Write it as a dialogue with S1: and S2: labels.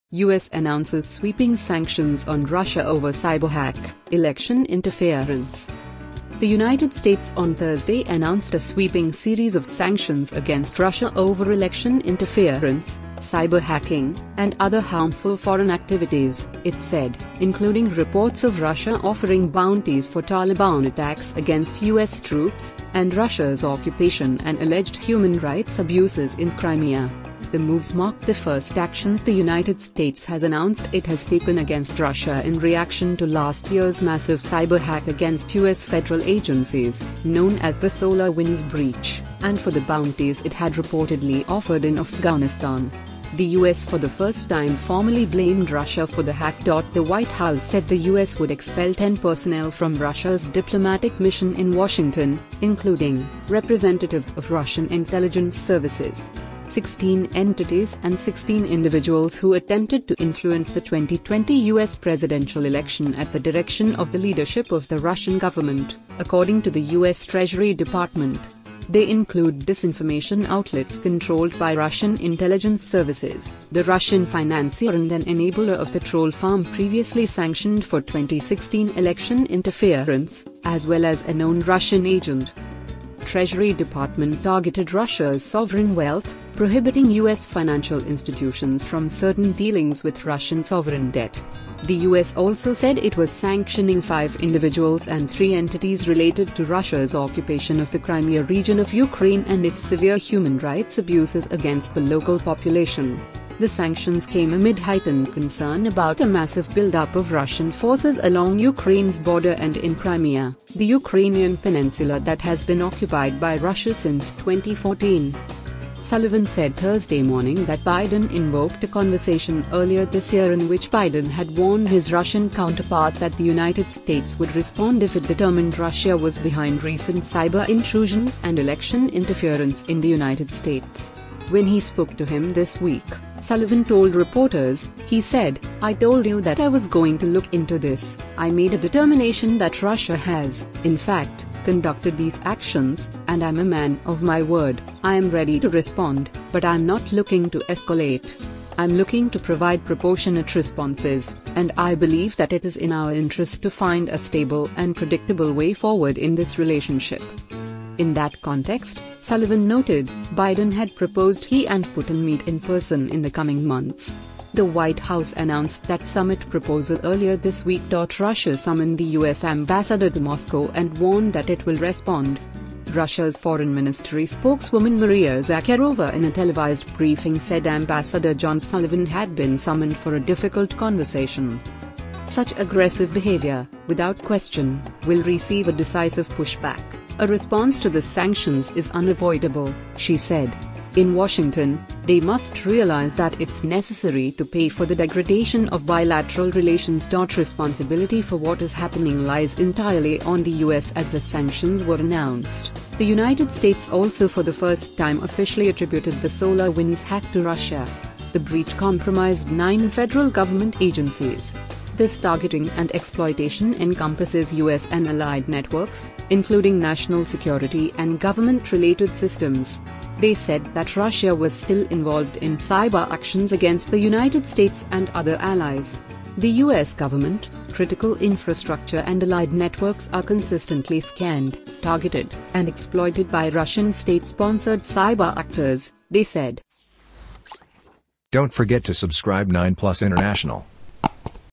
S1: US announces sweeping sanctions on Russia over cyberhack, election interference. The United States on Thursday announced a sweeping series of sanctions against Russia over election interference, cyber-hacking, and other harmful foreign activities, it said, including reports of Russia offering bounties for Taliban attacks against US troops, and Russia's occupation and alleged human rights abuses in Crimea. The moves mark the first actions the United States has announced it has taken against Russia in reaction to last year's massive cyber hack against US federal agencies, known as the SolarWinds breach, and for the bounties it had reportedly offered in Afghanistan. The US for the first time formally blamed Russia for the hack. The White House said the US would expel 10 personnel from Russia's diplomatic mission in Washington, including representatives of Russian intelligence services, 16 entities and 16 individuals who attempted to influence the 2020 US presidential election at the direction of the leadership of the Russian government, according to the US Treasury Department. They include disinformation outlets controlled by Russian intelligence services, the Russian financier and an enabler of the troll farm previously sanctioned for 2016 election interference, as well as a known Russian agent. Treasury Department targeted Russia's sovereign wealth, prohibiting US financial institutions from certain dealings with Russian sovereign debt. The US also said it was sanctioning 5 individuals and 3 entities related to Russia's occupation of the Crimea region of Ukraine and its severe human rights abuses against the local population. The sanctions came amid heightened concern about a massive buildup of Russian forces along Ukraine's border and in Crimea, the Ukrainian peninsula that has been occupied by Russia since 2014. Sullivan said Thursday morning that Biden invoked a conversation earlier this year in which Biden had warned his Russian counterpart that the United States would respond if it determined Russia was behind recent cyber intrusions and election interference in the United States. When he spoke to him this week, Sullivan told reporters, he said, "I told you that I was going to look into this. I made a determination that Russia has, in fact, conducted these actions, and I'm a man of my word. I am ready to respond, but I'm not looking to escalate. I'm looking to provide proportionate responses, and I believe that it is in our interest to find a stable and predictable way forward in this relationship." In that context, Sullivan noted, Biden had proposed he and Putin meet in person in the coming months. The White House announced that summit proposal earlier this week. Russia summoned the US ambassador to Moscow and warned that it will respond. Russia's foreign ministry spokeswoman Maria Zakharova in a televised briefing said Ambassador John Sullivan had been summoned for a difficult conversation. Such aggressive behavior, without question, will receive a decisive pushback. A response to the sanctions is unavoidable, she said. In Washington, they must realize that it's necessary to pay for the degradation of bilateral relations. Responsibility for what is happening lies entirely on the US as the sanctions were announced. The United States also for the first time officially attributed the SolarWinds hack to Russia. The breach compromised 9 federal government agencies. This targeting and exploitation encompasses US and allied networks, including national security and government-related systems. They said that Russia was still involved in cyber actions against the United States and other allies. The US government, critical infrastructure and allied networks are consistently scanned, targeted, and exploited by Russian state-sponsored cyber actors, they said.
S2: Don't forget to subscribe 9plus International.